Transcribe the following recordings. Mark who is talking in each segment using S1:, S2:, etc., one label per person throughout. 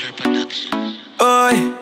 S1: Oi,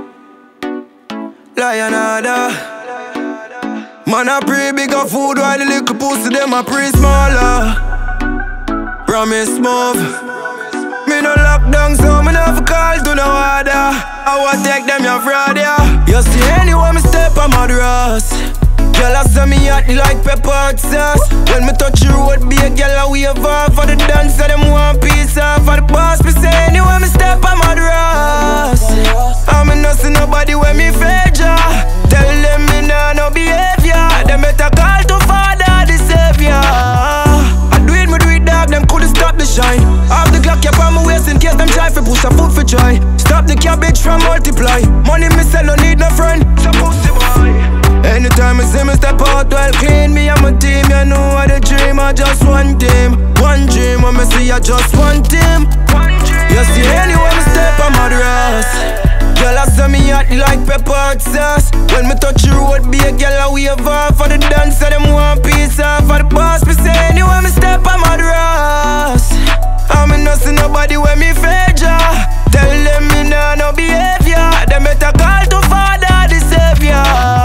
S1: Lionada. Man a pray bigger food while the little pussy them a pray smaller. Promise move. Me no lock down so me never call to no order. I want take them your fraud, yeah. You see anywhere me step on my dress. Girl I say me hot like pepper sauce. When me touch the road, be a girl I wave off. For the dancer them want piece off. For the boss me say anywhere me step on my dress. I'm not see nobody when me fade ya. Tell them me nah no behavior. Them better call to Father the Savior. I do it dog, them couldn't stop the shine. Half the Glock kept on my waist in case them try for push a foot for try. Stop the cabbage from multiply. Money me sell, no need no friend. So pussy boy. Anytime I see me step out well clean, me and my team, you know what the dream, I just one team. One dream, when me see I just one team. You see anywhere me step on my dress. Girl I say me hot like pepper sauce. When me touch the road, be a girl I wave off. For the dancer them want piece off. For the boss me say anywhere me step on my dress. I'm not see nobody when me fade ya. Tell them me nah no behavior. Them better call to Father the Savior.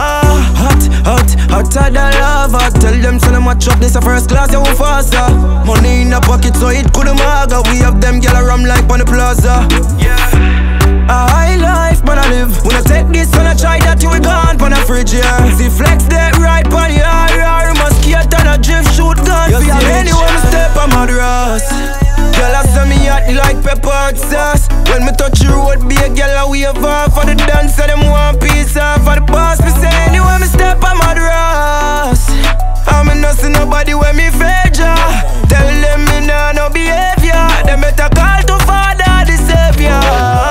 S1: Hotter than lava. Tell them so them watch up, this a first class, you won't faster. Money in the pocket so it couldn't maga. We have them gyal ram like on the plaza. Yeah. A high life man I live. When I take this and I try that you we gone pon a fridge, yeah. See flex that right pon your eye. Musket and a drift shoot gun. You see anywhere me step on my dress. Girl I say me hot like pepper sauce. When me touch the road, be a girl I wave off. For the dancer them want piece off. For the boss me say anywhere me step on my dress. I'm not see nobody when me fade ya. Tell them me nah no behavior. Them better call to Father the Savior.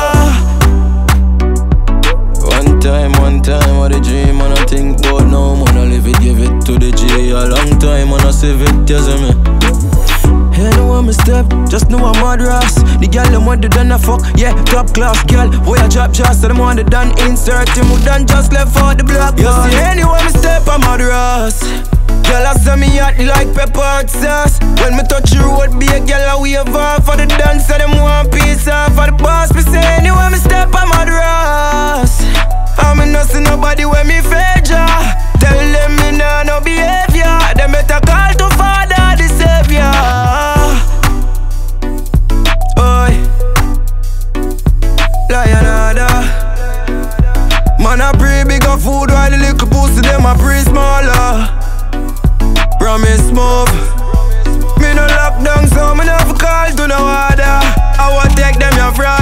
S1: One time, what a dream and I think about now. Man I live it, give it to the G. A long time and I save it, you see me. Hey, no one me step, just know I'm madras. The girl them want to done a fuck, yeah, top class girl. Boy I drop just so them want to done insert him. Who done just left for the block. You see anywhere me step I'm madras. Girl I say me hot like pepper sauce. When me touch the road, be a girl I wave off. For the dancer them want piece off. For the boss me say anywhere me step I'm madras. I'm not see nobody when me fade ya. Tell them me nah no behavior. Them better call to Father the Savior. Oi, Lionada. Man I pray bigger food while the little pussy them a pray smaller. Promise move. Me no lock down so me never call to no order. I want take them your fraud.